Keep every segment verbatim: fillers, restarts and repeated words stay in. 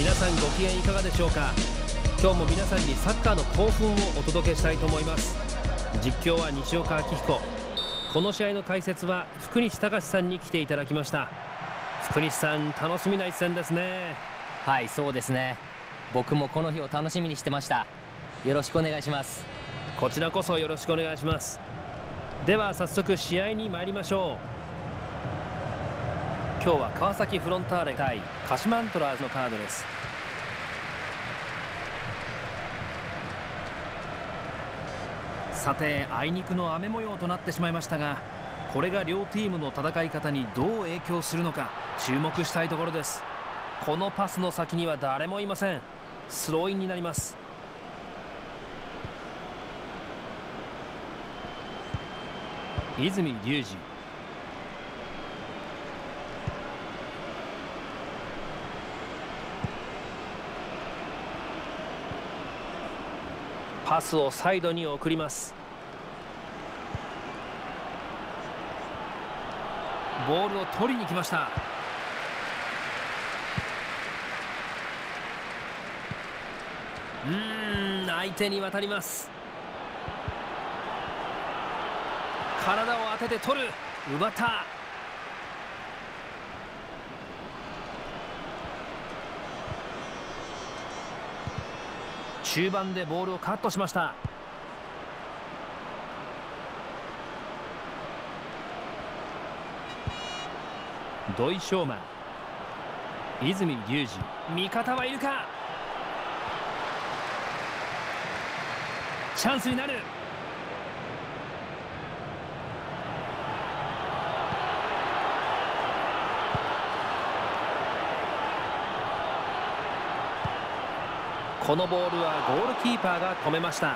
皆さんご機嫌いかがでしょうか。今日も皆さんにサッカーの興奮をお届けしたいと思います。実況は西岡明彦。この試合の解説は福西隆さんに来ていただきました。福西さん、楽しみな一戦ですね。 はい、そうですね。僕もこの日を楽しみにしてました。よろしくお願いします。 こちらこそよろしくお願いします。では早速試合に参りましょう。今日は川崎フロンターレ対鹿島アントラーズのカードです。さて、あいにくの雨模様となってしまいましたが、これが両チームの戦い方にどう影響するのか注目したいところです。このパスの先には誰もいません。スローインになります。泉龍二、パスをサイドに送ります。ボールを取りに来ました。うーん、相手に渡ります。体を当てて取る、奪った。中盤でボールをカットしました。土井翔馬、泉龍二、味方はいるか。チャンスになる。このボールはゴールキーパーが止めました。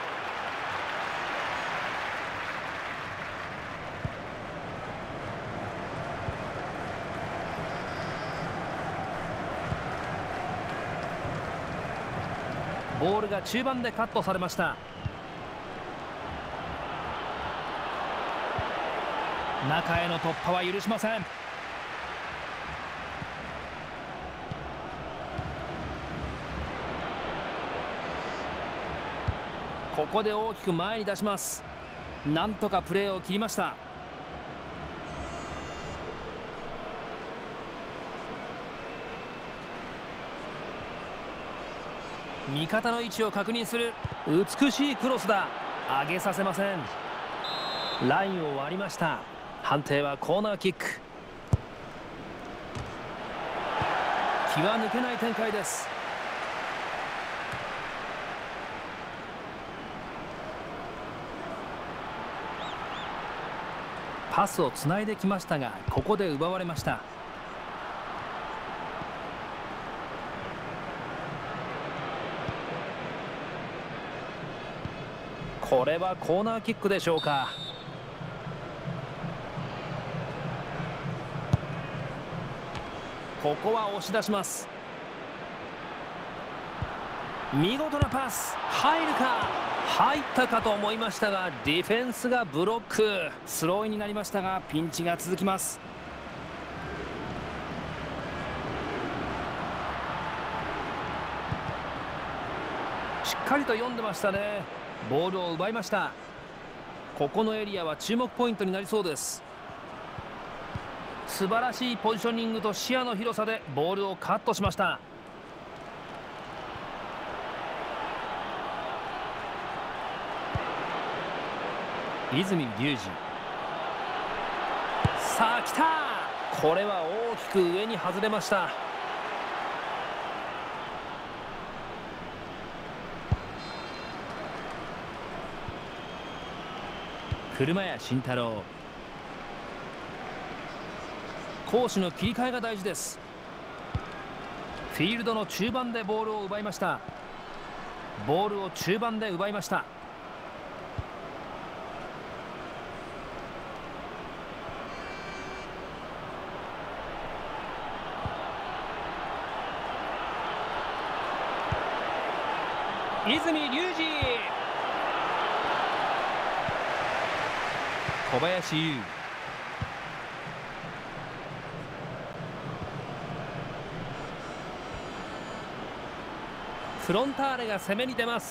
ボールが中盤でカットされました。中への突破は許しません。ここで大きく前に出します。なんとかプレーを切りました。味方の位置を確認する。美しいクロスだ。上げさせません。ラインを割りました。判定はコーナーキック。気は抜けない展開です。パスをつないできましたが、ここで奪われました。これはコーナーキックでしょうか。ここは押し出します。見事なパス、入るか。入ったかと思いましたが、ディフェンスがブロック。スローインになりましたが、ピンチが続きます。しっかりと読んでましたね。ボールを奪いました。ここのエリアは注目ポイントになりそうです。素晴らしいポジショニングと視野の広さでボールをカットしました。泉龍二、さあ来た。これは大きく上に外れました。車屋慎太郎、攻守の切り替えが大事です。フィールドの中盤でボールを奪いました。ボールを中盤で奪いました。泉龍二、小林悠、 フロンターレが攻めに出ます。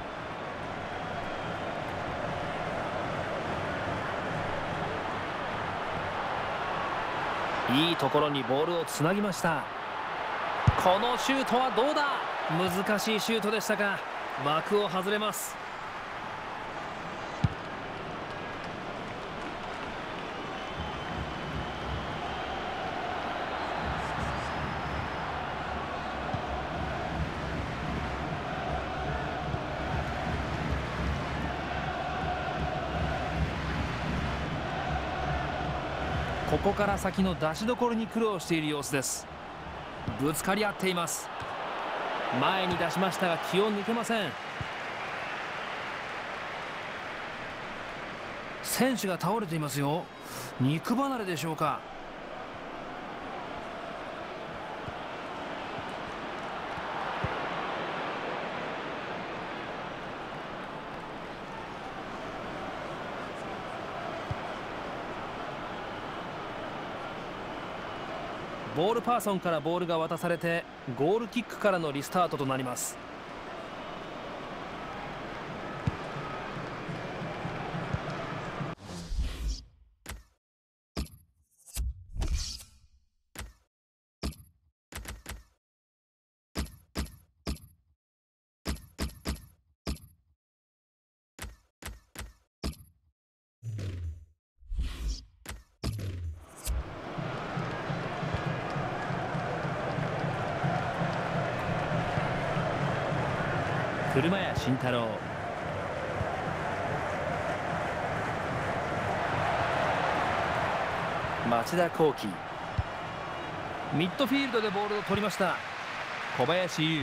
いいところにボールをつなぎました。このシュートはどうだ。難しいシュートでしたが枠を外れます。ここから先の出しどころに苦労している様子です。ぶつかり合っています。前に出しましたが気を抜けません。選手が倒れていますよ。肉離れでしょうか。ボールパーソンからボールが渡されてゴールキックからのリスタートとなります。車屋慎太郎、町田幸輝、ミッドフィールドでボールを取りました。小林優、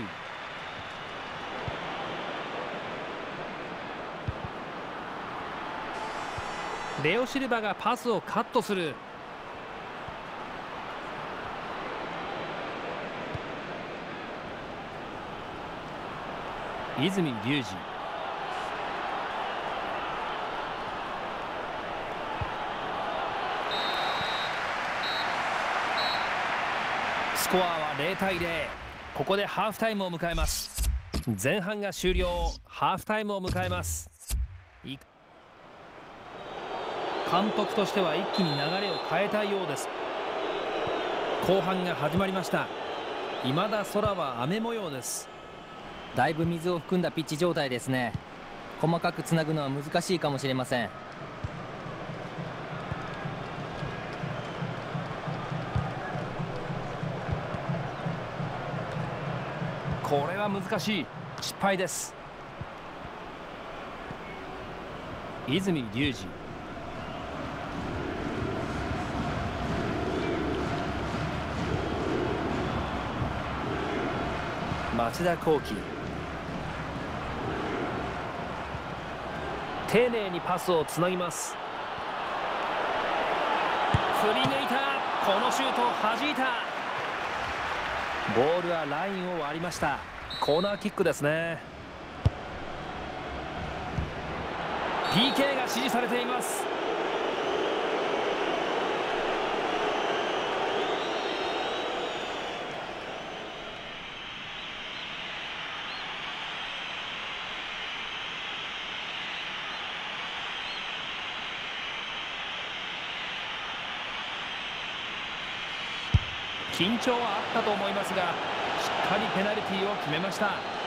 レオシルバがパスをカットする。泉龍二、スコアはゼロたいゼロ。ここでハーフタイムを迎えます。前半が終了。ハーフタイムを迎えます。監督としては一気に流れを変えたいようです。後半が始まりました。未だ空は雨模様です。 だいぶ水を含んだピッチ状態ですね。細かくつなぐのは難しいかもしれません。 これは難しい。失敗です。泉龍二、町田幸輝、丁寧にパスをつなぎます。振り抜いた。このシュートを弾いた。ボールはラインを割りました。コーナーキックですね。 ピーケー が指示されています。緊張はあったと思いますが、しっかりペナルティーを決めました。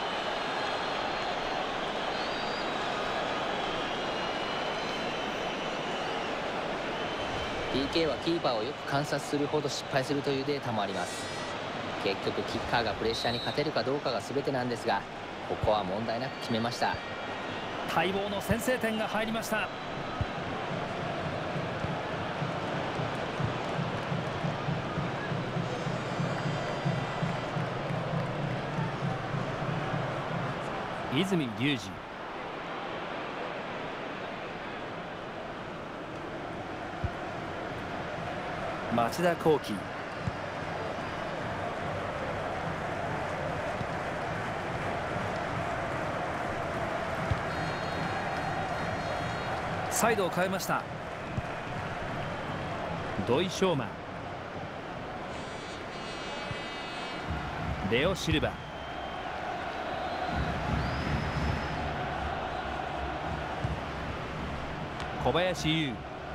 ピーケー はキーパーをよく観察するほど失敗するというデータもあります。結局キッカーがプレッシャーに勝てるかどうかが全てなんですが、ここは問題なく決めました。 待望の先制点が入りました。泉龍二、町田幸輝、サイドを変えました。土井翔馬、レオシルバ、 小林優。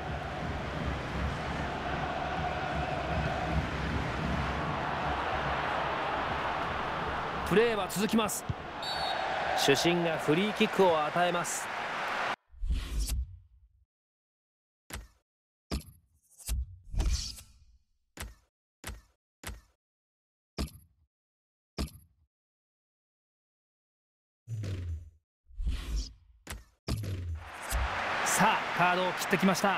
プレーは続きます。主審がフリーキックを与えます。さあカードを切ってきました。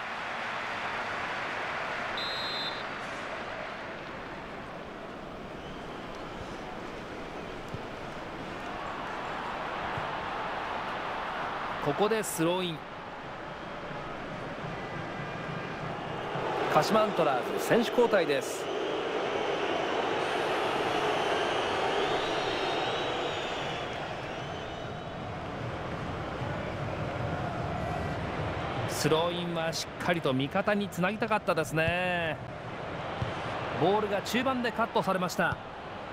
ここでスローイン。鹿島アントラーズ選手交代です。スローインはしっかりと味方につなぎたかったですね。ボールが中盤でカットされました。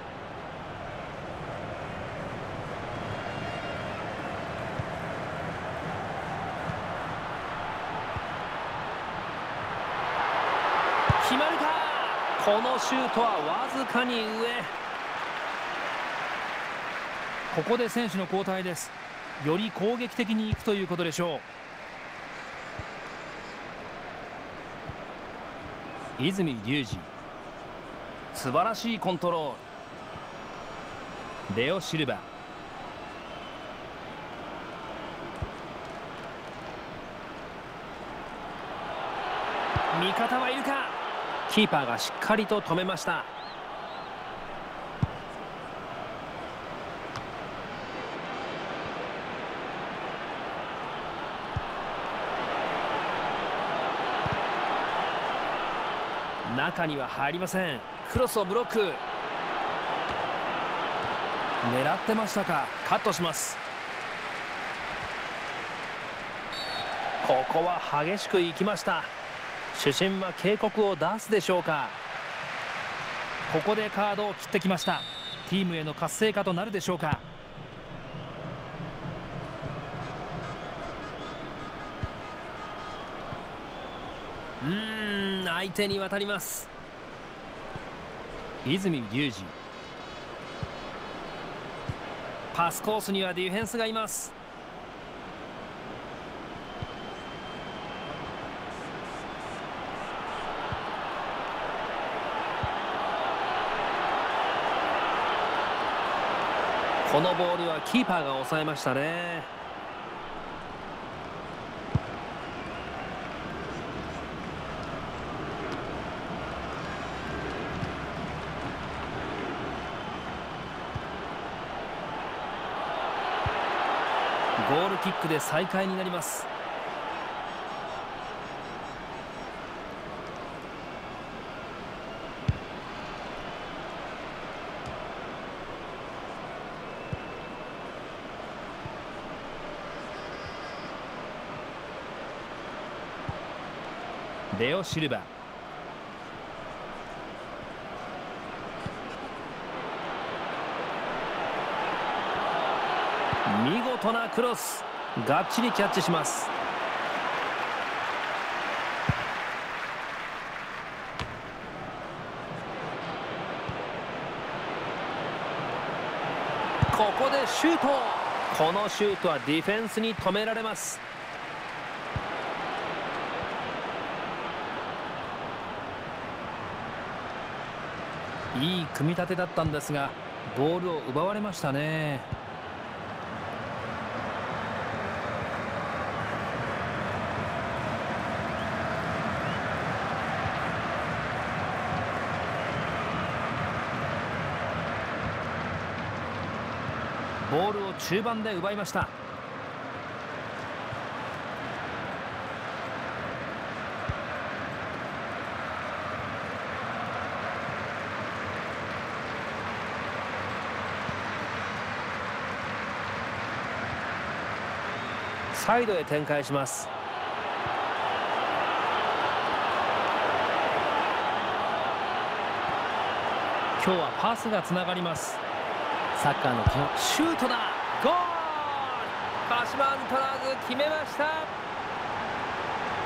決まるか。このシュートはわずかに上。ここで選手の交代です。より攻撃的にいくということでしょう。泉龍司、素晴らしいコントロール。レオ・シルバ、味方はいるか。キーパーがしっかりと止めました。中には入りません。クロスをブロック。狙ってましたか。カットします。ここは激しくいきました。主審は警告を出すでしょうか。ここでカードを切ってきました。チームへの活性化となるでしょうか。うーん、相手に渡ります。泉龍司、パスコースにはディフェンスがいます。このボールはキーパーが抑えましたね。ゴールキックで再開になります。レオ・シルバ、見事なクロス。がっちりキャッチします。ここでシュート。このシュートはディフェンスに止められます。いい組み立てだったんですがボールを奪われましたね。ボールを中盤で奪いました。サイドへ展開します。今日はパスがつながります。サッカーの基本、シュートだ。ゴール。鹿島アントラーズ決めました。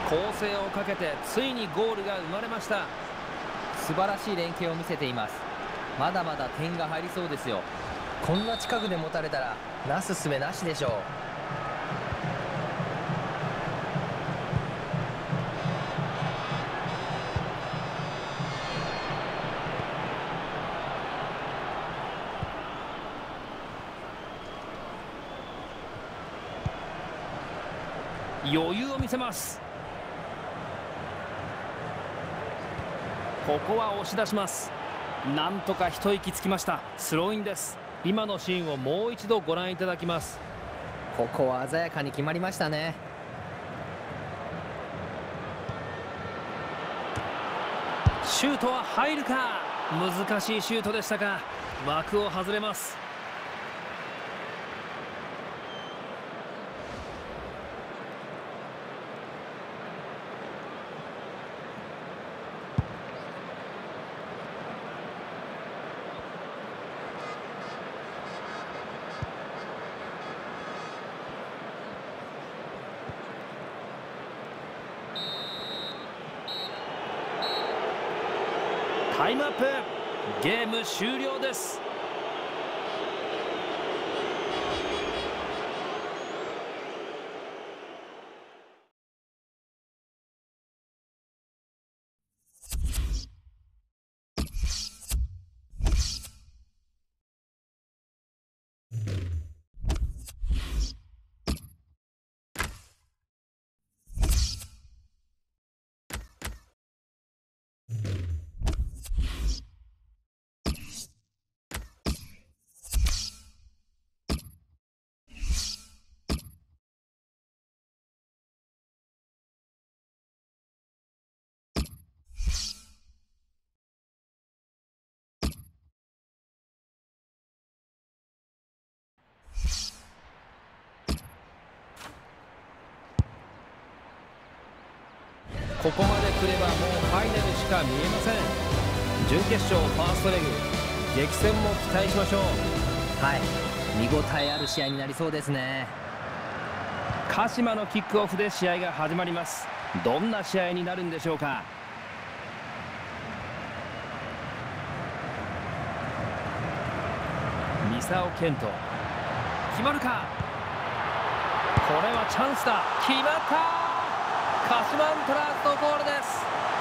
構成をかけてついにゴールが生まれました。 素晴らしい連携を見せています。まだまだ点が入りそうですよ。こんな近くで持たれたらなすすべなしでしょう。 余裕を見せます。ここは押し出します。なんとか一息つきました。スローインです。今のシーンをもう一度ご覧いただきます。 ここは鮮やかに決まりましたね。 シュートは入るか。難しいシュートでしたが枠を外れます。タイムアップ。ゲーム終了です。ここまで来ればもうファイナルしか見えません。準決勝ファーストレグ、激戦も期待しましょう。 はい、見応えある試合になりそうですね。 鹿島のキックオフで試合が始まります。どんな試合になるんでしょうか。三沢健人、決まるか。これはチャンスだ。決まった。鹿島アントラーズのゴールです。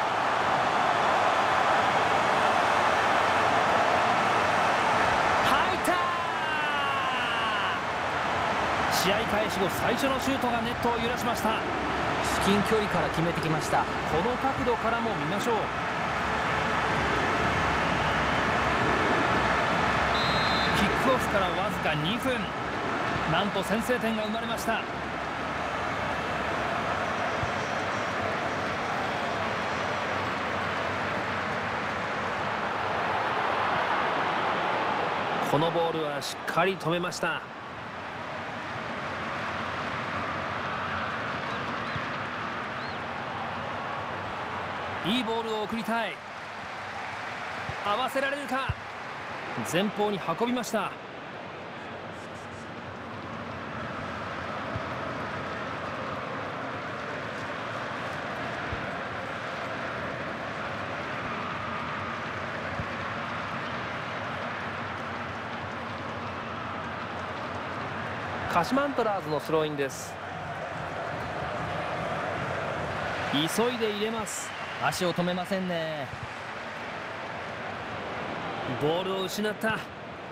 入った。試合開始後最初のシュートがネットを揺らしました。 至近距離から決めてきました。 この角度からも見ましょう。キックオフからわずかにふん、なんと先制点が生まれました。このボールはしっかり止めました。いいボールを送りたい。合わせられるか。前方に運びました。鹿島アントラーズのスローインです。急いで入れます。 足を止めませんね。 ボールを失った。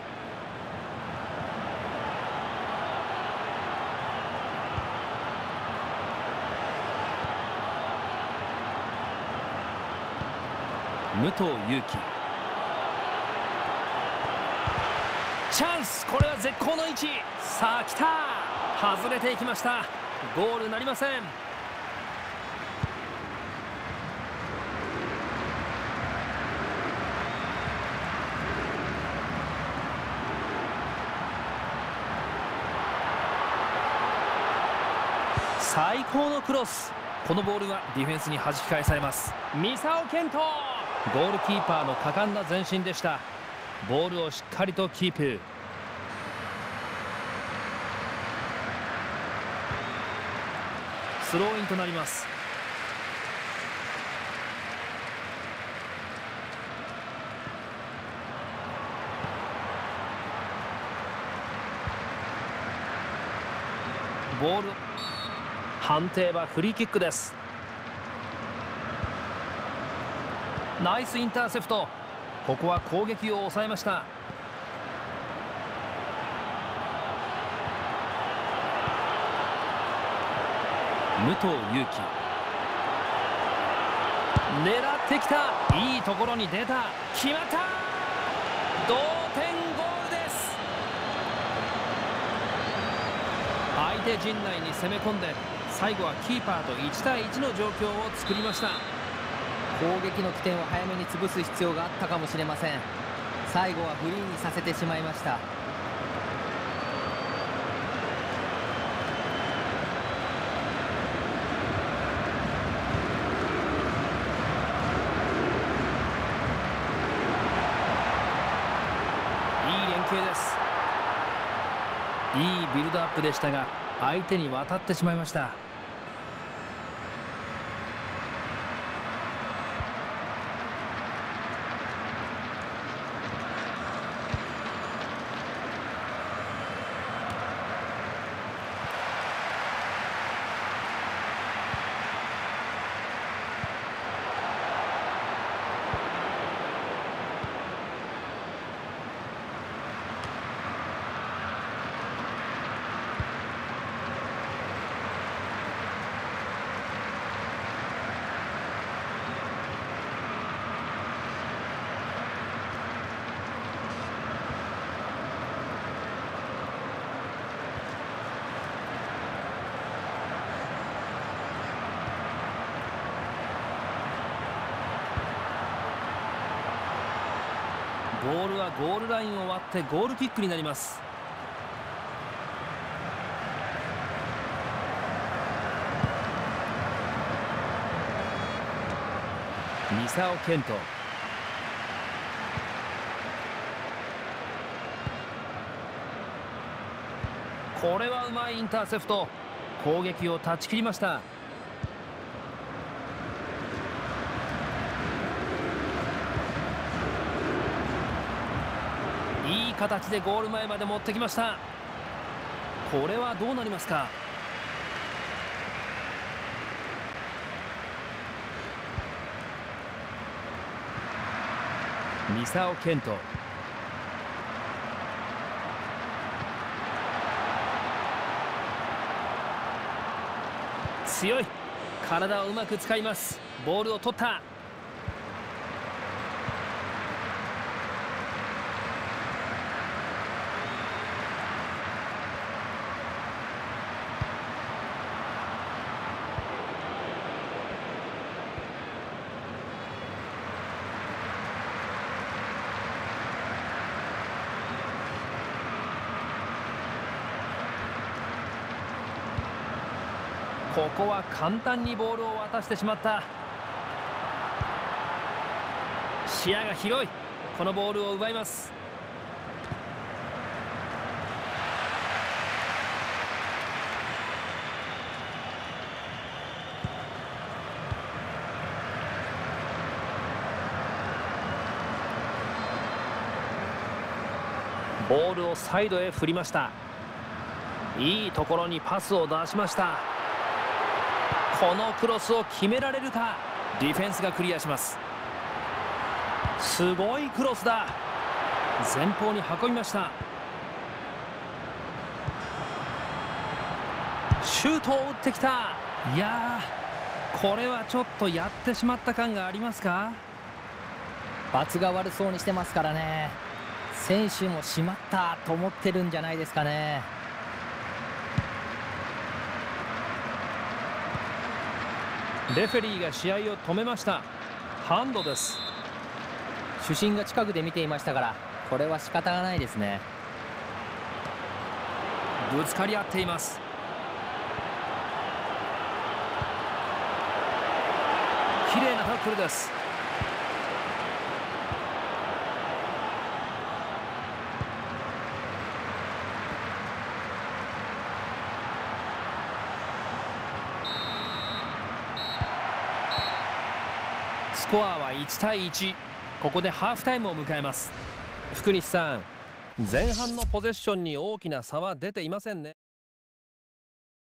武藤勇樹、チャンス。これは絶好の位置。さあ来た。外れていきました。ゴールなりません。最高のクロス。このボールはディフェンスに弾き返されます。三沢健人、ゴールキーパーの果敢な前進でした。ボールをしっかりとキープ。スローインとなります。 ボール、判定はフリーキックです。ナイスインターセプト。ここは攻撃を抑えました。武藤勇樹、狙ってきた。いいところに出た。決まった。同点ゴールです。相手陣内に攻め込んで、最後はキーパーといちたいいちの状況を作りました。 攻撃の起点を早めに潰す必要があったかもしれません。最後はフリーにさせてしまいました。 いいビルドアップでしたが、相手に渡ってしまいました。ボールはゴールラインを割ってゴールキックになります。三沢健人、これはうまいインターセプト。攻撃を断ち切りました。いい形でゴール前まで持ってきました。これはどうなりますか。三沢健人、強い。体をうまく使います。ボールを取った。ここは簡単にボールを渡してしまった。視野が広い。このボールを奪います。ボールをサイドへ振りました。いいところにパスを出しました。このクロスを決められるか。ディフェンスがクリアします。すごいクロスだ。前方に運びました。シュートを打ってきた。いやー、これはちょっとやってしまった感がありますか。 罰が悪そうにしてますからね。選手もしまったと思ってるんじゃないですかね。 レフェリーが試合を止めました。ハンドです。 主審が近くで見ていましたから、これは仕方がないですね。 ぶつかり合っています。綺麗なタックルです。スコアはいちたいいち。ここでハーフタイムを迎えます。福西さん、前半のポゼッションに大きな差は出ていませんね。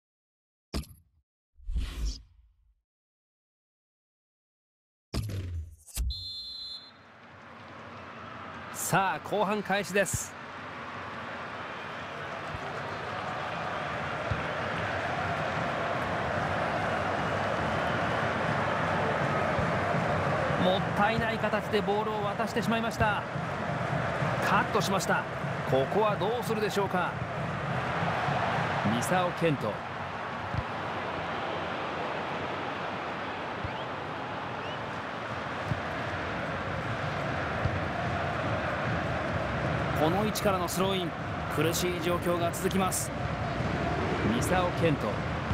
さあ後半開始です。もったいない形でボールを渡してしまいました。カットしました。ここはどうするでしょうか。三沢健人、この位置からのスローイン、苦しい状況が続きます。三沢健人、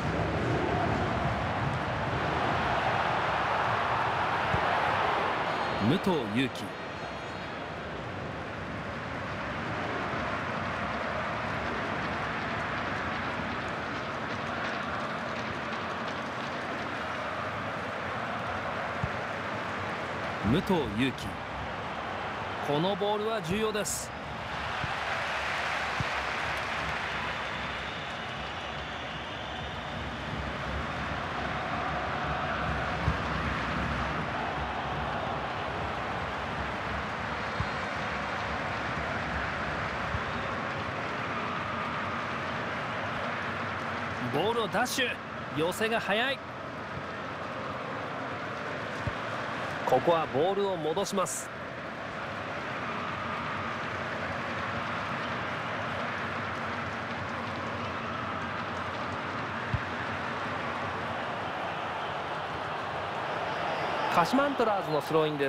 武藤勇樹、武藤勇樹、このボールは重要です。ボールをダッシュ、寄せが速い。ここはボールを戻します。鹿島アントラーズのスローインです。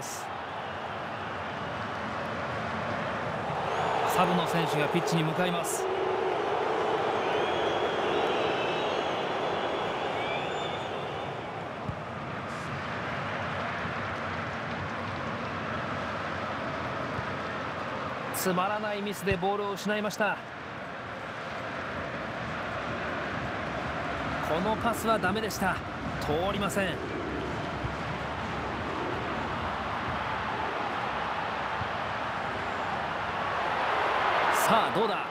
サブの選手がピッチに向かいます。つまらないミスでボールを失いました。このパスはダメでした。通りません。さあどうだ。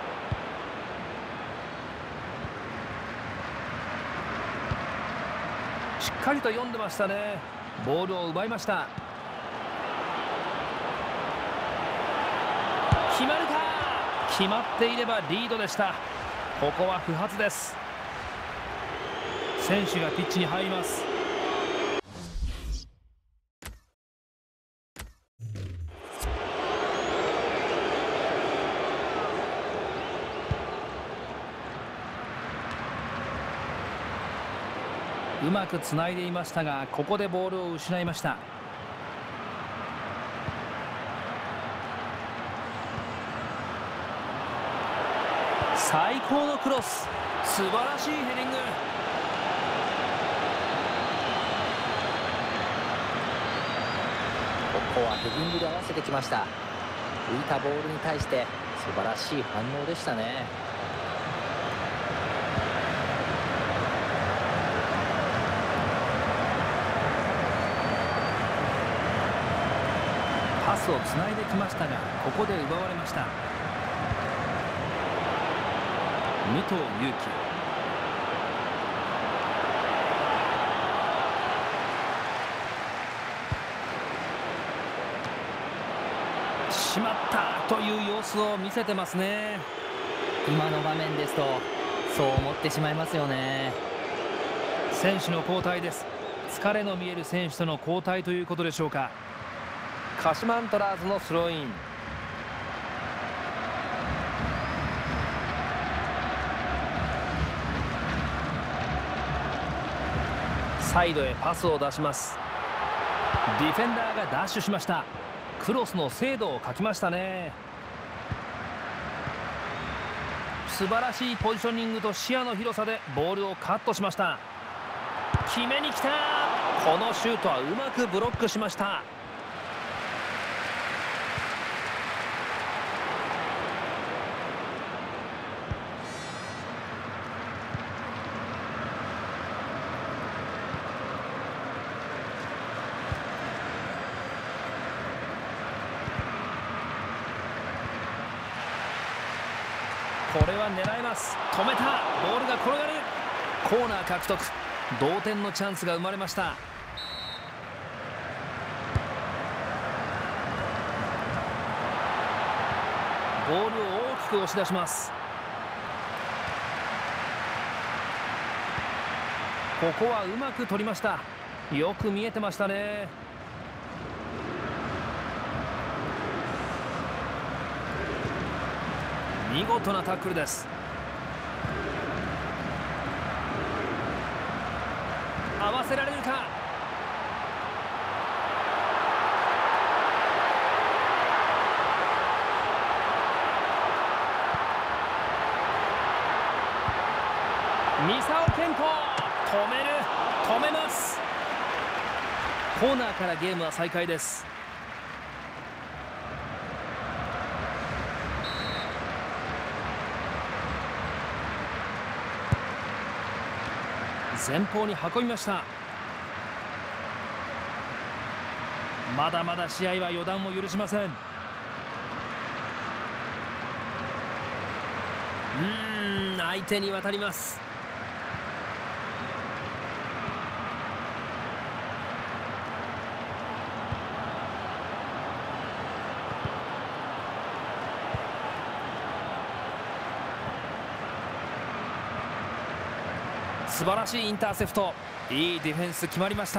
しっかりと読んでましたね。ボールを奪いました。決まるか。決まっていればリードでした。ここは不発です。選手がピッチに入ります。うまくつないでいましたが、ここでボールを失いました。最高のクロス、素晴らしいヘディング。 ここはヘディングで合わせてきました。浮いたボールに対して素晴らしい反応でしたね。 パスをつないできましたが、ここで奪われました。武藤勇樹、しまったという様子を見せてますね。 今の場面ですとそう思ってしまいますよね。 選手の交代です。疲れの見える選手との交代ということでしょうか。鹿島アントラーズのスローイン。サイドへパスを出します。ディフェンダーがダッシュしました。クロスの精度を欠きましたね。素晴らしいポジショニングと視野の広さでボールをカットしました。決めに来た。このシュートはうまくブロックしました。これは狙えます。止めた。ボールが転がる。コーナー獲得。同点のチャンスが生まれました。 ボールを大きく押し出します。ここはうまく取りました。よく見えてましたね。見事なタックルです。合わせられるか。ミサオ健康止める、止めます。コーナーからゲームは再開です。前方に運びました。まだまだ試合は予断を許しません。うーん、相手に渡ります。素晴らしいインターセプト。いいディフェンス決まりました。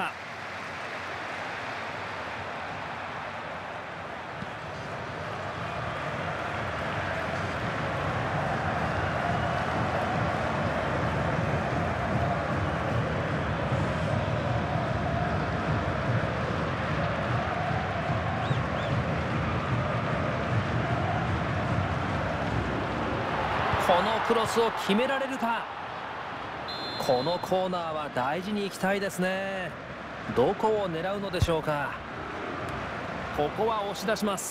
このクロスを決められるか。このコーナーは大事に行きたいですね。どこを狙うのでしょうか。ここは押し出します。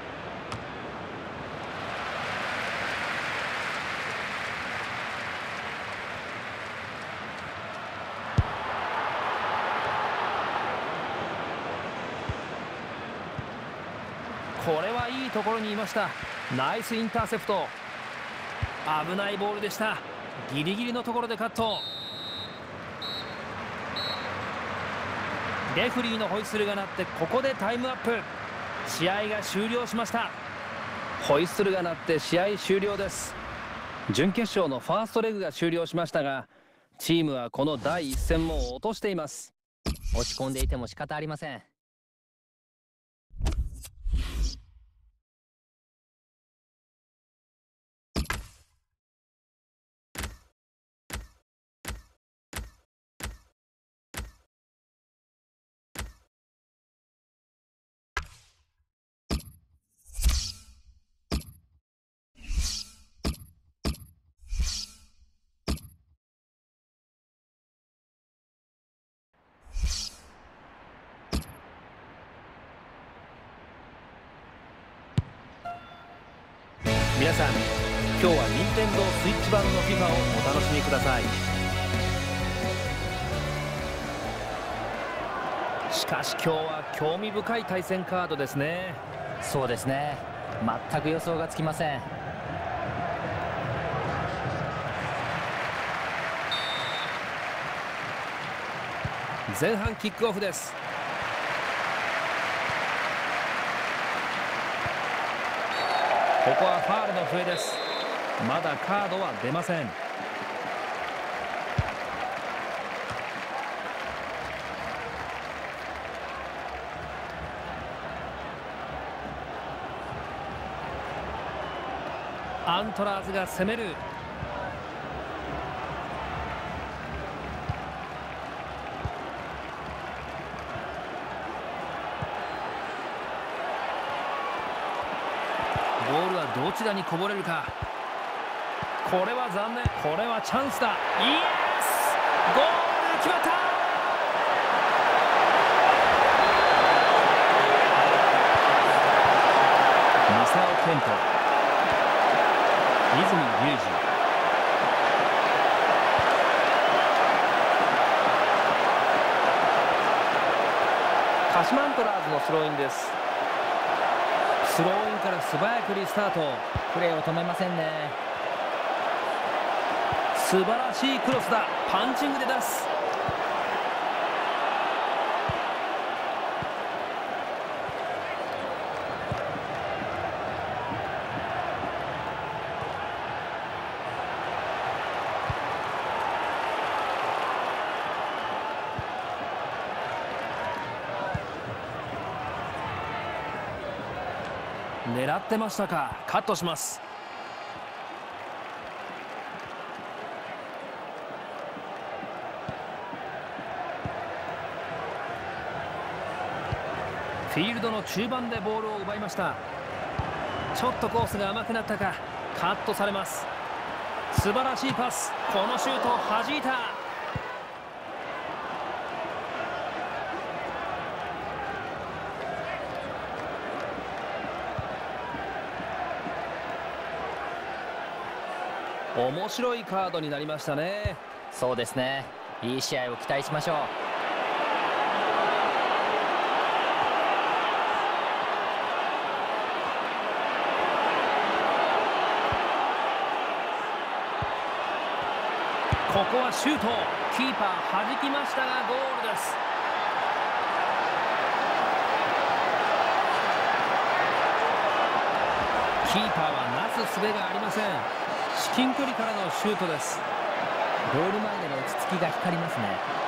これはいいところにいました。ナイスインターセプト。危ないボールでした。ギリギリのところでカット。レフリーのホイッスルが鳴って、ここでタイムアップ。試合が終了しました。ホイッスルが鳴って試合終了です。準決勝のファーストレグが終了しましたが、チームはこのだいいっ戦も落としています。 落ち込んでいても仕方ありません。 皆さん、今日は任天堂スイッチ版の フィファ をお楽しみください。しかし今日は興味深い対戦カードですね。 そうですね。全く予想がつきません。 前半キックオフです。ここはファールの笛です。まだカードは出ません。アントラーズが攻める。ボールはどちらにこぼれるか。これは残念。これはチャンスだ。イエス、ゴール決まった。ミサオ健人、泉龍二、鹿島アントラーズのスローインです。スローインから素早くリスタート。 プレーを止めませんね。 素晴らしいクロスだ。パンチングで出す。 狙ってましたか。カットします。フィールドの中盤でボールを奪いました。ちょっとコースが甘くなったか。カットされます。素晴らしいパス。このシュートを弾いた。面白いカードになりましたね。 そうですね。いい試合を期待しましょう。 ここはシュート。キーパー弾きましたがゴールです。キーパーはなす術がありません。至近距離からのシュートです。 ゴール前での落ち着きが光りますね。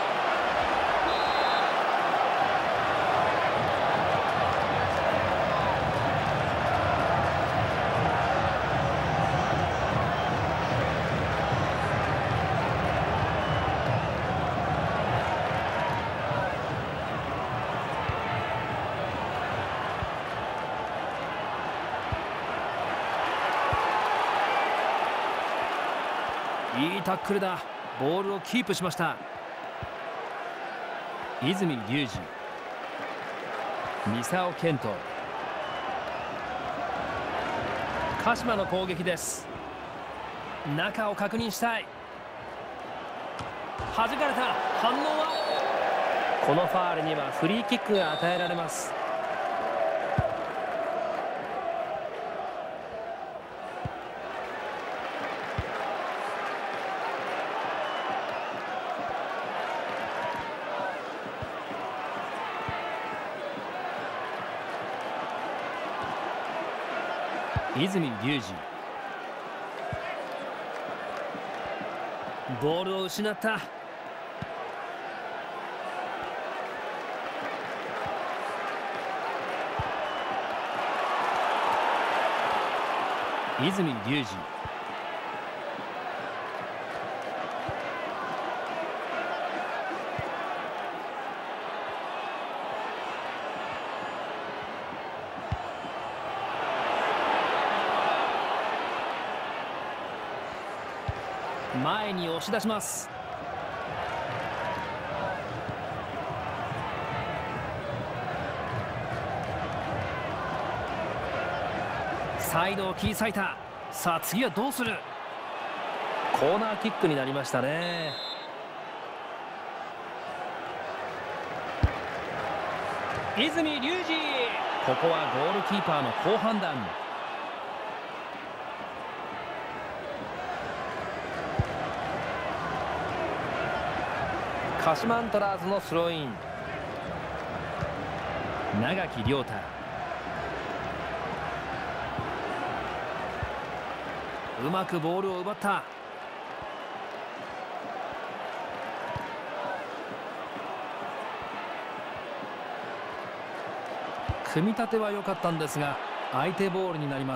いいタックルだ。ボールをキープしました。泉隆二、三沢健人、鹿島の攻撃です。中を確認したい。弾かれた。反応は。このファールにはフリーキックが与えられます。泉隆二、ボールを失った。泉隆二、前に押し出します。サイドを切り裂いた。さあ次はどうする。コーナーキックになりましたね。泉隆二、ここはゴールキーパーの好判断。鹿島アントラーズのスローイン。長木亮太、うまくボールを奪った。組み立ては良かったんですが相手ボールになります。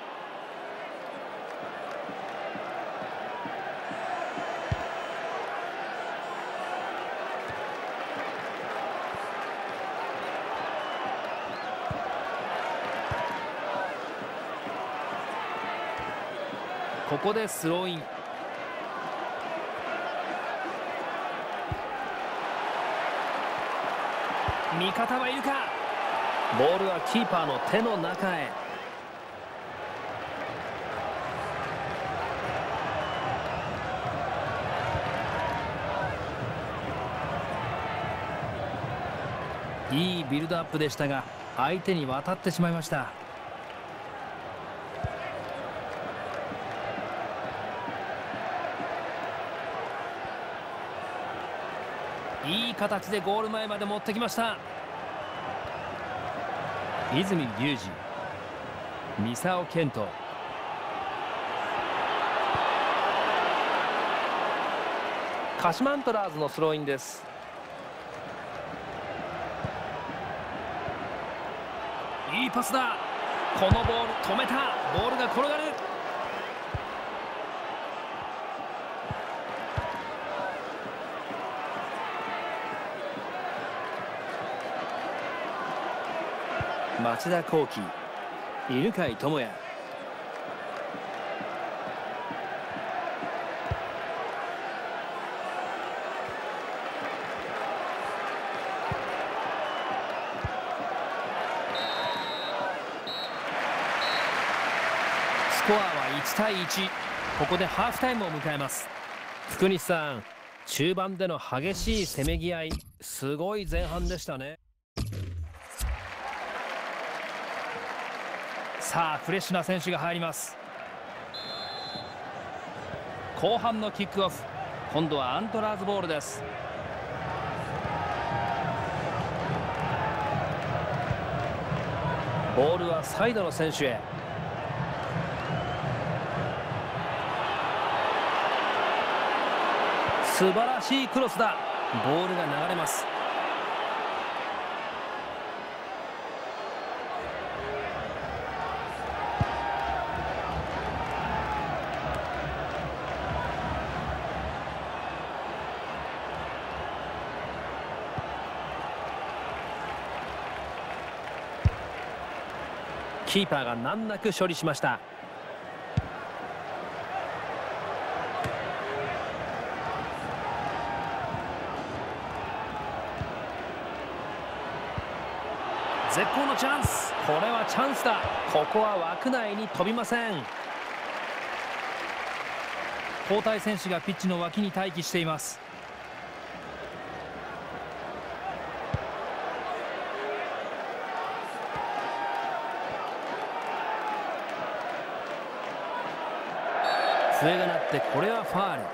ここでスローイン。味方はいるか。ボールはキーパーの手の中へ。いいビルドアップでしたが相手に渡ってしまいました。いい形でゴール前まで持ってきました。泉隆二、三沢健人、鹿島アントラーズのスローインです。いいパスだ。 このボール止めた。ボールが転がる。町田浩樹、犬飼智也、スコアはいちたいいち。ここでハーフタイムを迎えます。福西さん、中盤での激しいせめぎ合い、すごい前半でしたね。さあフレッシュな選手が入ります。後半のキックオフ、今度はアントラーズボールです。ボールはサイドの選手へ。素晴らしいクロスだ。ボールが流れます。キーパーが難なく処理しました。絶好のチャンス。これはチャンスだ。ここは枠内に飛びません。交代選手がピッチの脇に待機しています。笛が鳴って、これはファール。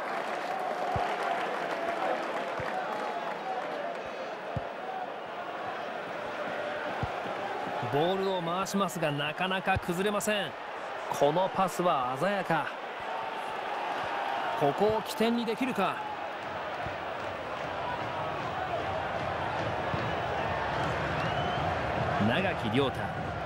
ボールを回しますがなかなか崩れません。このパスは鮮やか。ここを起点にできるか。長木亮太、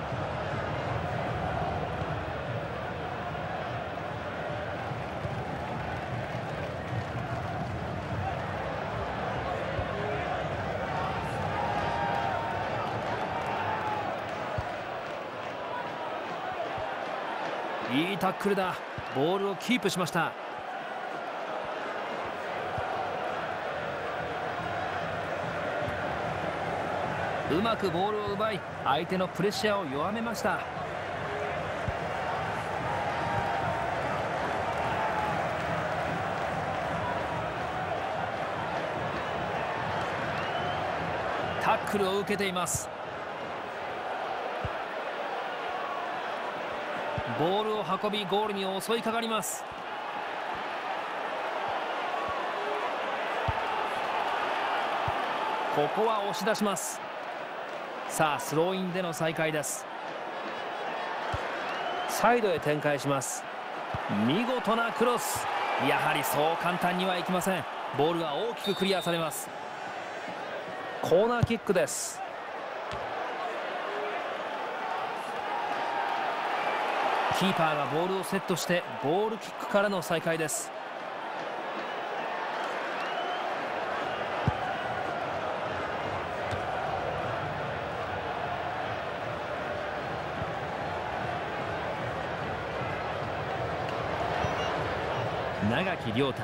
いいタックルだ。ボールをキープしました。うまくボールを奪い、相手のプレッシャーを弱めました。タックルを受けています。ボールを運び、ゴールに襲いかかります。ここは押し出します。さあスローインでの再開です。サイドへ展開します。見事なクロス。やはりそう簡単にはいきません。ボールが大きくクリアされます。コーナーキックです。キーパーがボールをセットしてゴールキックからの再開です。長木亮太、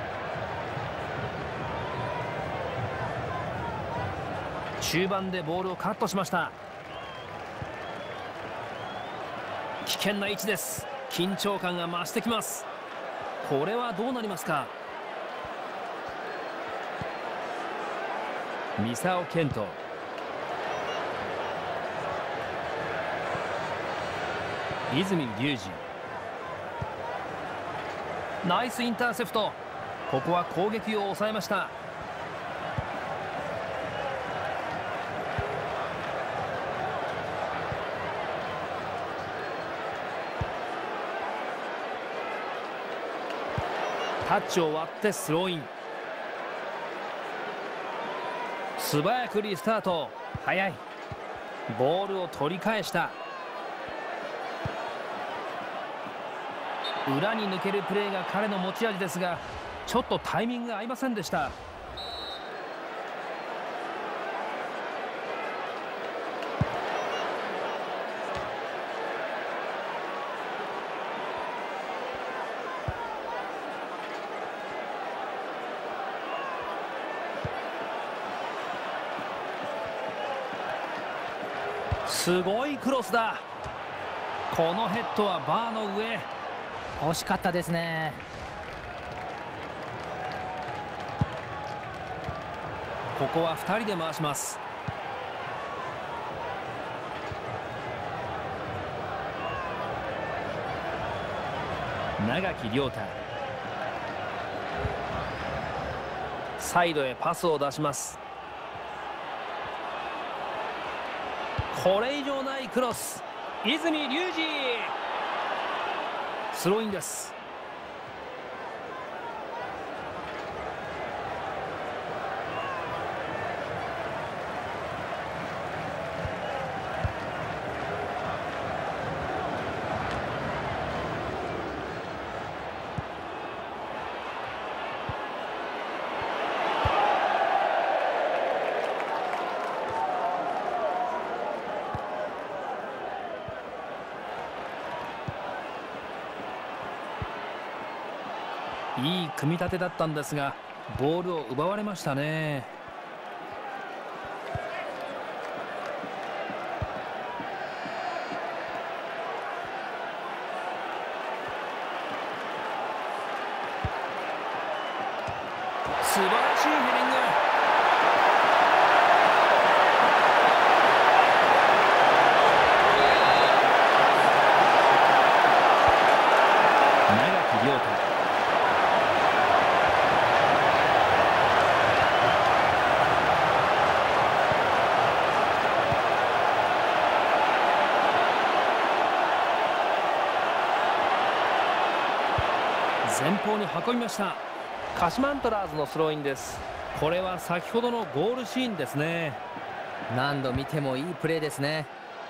中盤でボールをカットしました。危険な位置です。緊張感が増してきます。これはどうなりますか。三沢健人、泉龍司、ナイスインターセプト。ここは攻撃を抑えました。タッチを割ってスローイン。素早くリスタート。速い。ボールを取り返した。 裏に抜けるプレーが彼の持ち味ですが、ちょっとタイミングが合いませんでした。すごいクロスだ。このヘッドはバーの上。 惜しかったですね。 ここはふたりで回します。長木亮太、サイドへパスを出します。これ以上ないクロス、泉龍二、スローインです。いい組み立てだったんですが、ボールを奪われましたね。素晴らしいヘディング。長木亮太、前方に運びました。鹿島アントラーズのスローインです。これは先ほどのゴールシーンですね。 何度見てもいいプレーですね。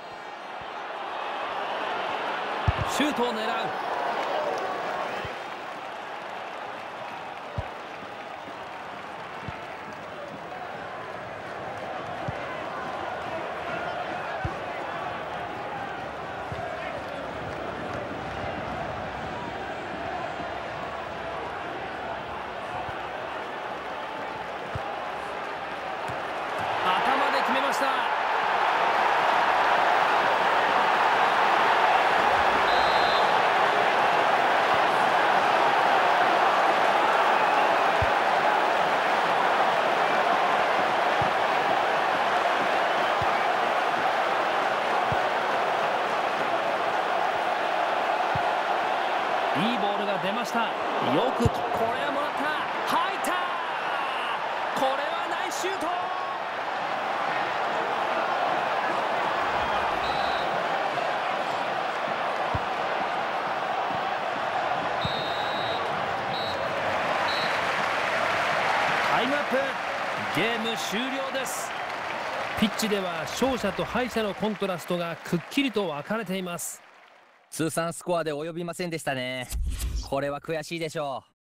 シュートを狙う。頭で決めました。いいボールが出ました。よく、これはもらった。入った。これはナイスシュート。タイムアップ。ゲーム終了です。ピッチでは勝者と敗者のコントラストがくっきりと分かれています。 通算スコアで及びませんでしたね。これは悔しいでしょう。